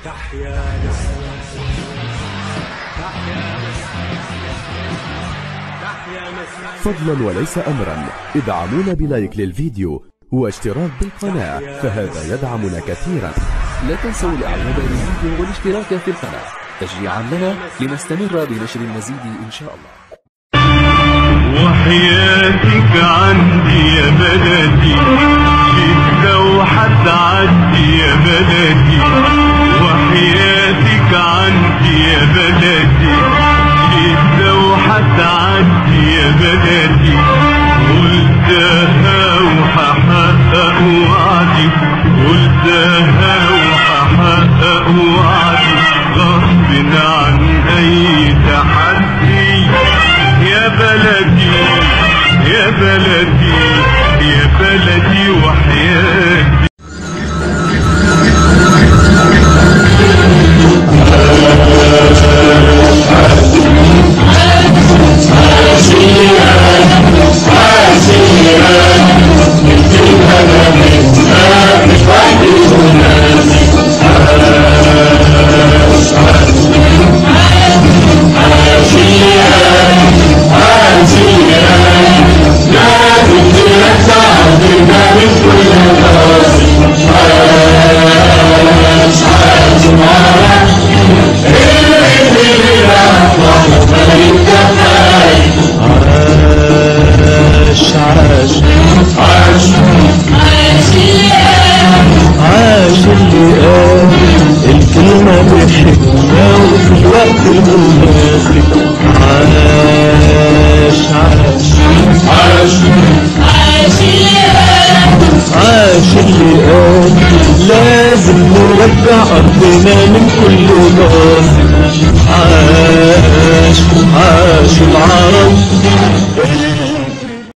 فضلا وليس أمرا ادعمونا بلايك للفيديو واشتراك بالقناة، فهذا يدعمنا كثيرا. لا تنسوا الاعجاب بالفيديو والاشتراك في القناة تشجيعا لنا لنستمر بنشر المزيد ان شاء الله. وحياتك عندي يا بلدي، شدة وحتعدي يا بلدي. وحياتك عندي يا بلدي، شدة وحتعدي يا بلدي. قلتها وححقق وعدي، قلتها وححقق وعدي، غصب عن أي تحدي. يا بلدي يا بلدي يا بلدي وحياتي. الكلمة بحكمة وفي الوقت المناسب. عاش عاش عاش عاش اللي قال لازم نرجع أرضنا من كل ناصب. عاش عاش العرب.